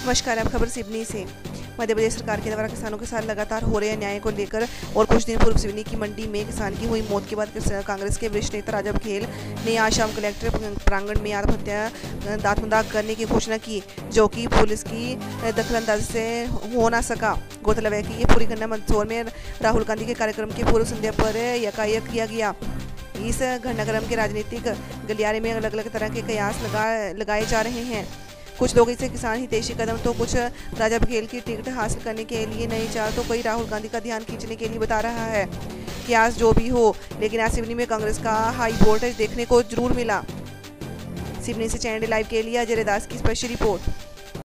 नमस्कार, अब खबर सिवनी से। मध्य प्रदेश सरकार के द्वारा किसानों के साथ लगातार हो रहे अन्याय को लेकर और कुछ दिन पूर्व सिवनी की मंडी में किसान की हुई मौत के बाद कांग्रेस के वरिष्ठ नेता राजा बघेल ने आज शाम कलेक्टर प्रांगण में आत्महत्या दांतमदाग करने की घोषणा की, जो कि पुलिस की दखलंदाजी से हो ना सका। गौरतलब है कि ये पूरी घटना मंदसौर में राहुल गांधी के कार्यक्रम की पूर्व संध्या पर यकायक किया गया। इस घटनाक्रम के राजनीतिक गलियारे में अलग अलग तरह के कयास लगाए जा रहे हैं। कुछ लोग इसे किसान हितैषी कदम तो कुछ राजा बघेल की टिकट हासिल करने के लिए नई चाल तो कोई राहुल गांधी का ध्यान खींचने के लिए बता रहा है। कयास जो भी हो, लेकिन आज सिवनी में कांग्रेस का हाई वोल्टेज देखने को जरूर मिला। सिवनी से चैनल लाइव के लिए अजय दास की स्पेशल रिपोर्ट।